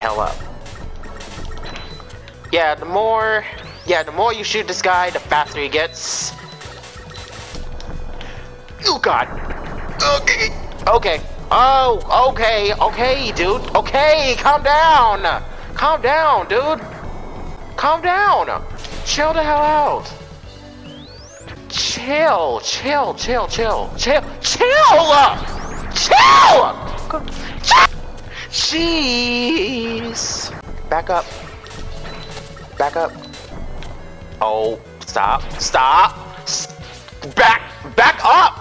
hell up. Yeah, the more you shoot this guy, the faster he gets. Oh god. Okay. Okay. Oh, okay. Okay, dude. Okay, calm down. Calm down, dude. Calm down. Chill the hell out. Chill. Chill. Chill. Chill. Chill. Chill. Chill. Jeez. Back up. Back up. Oh, stop. Stop. Back up.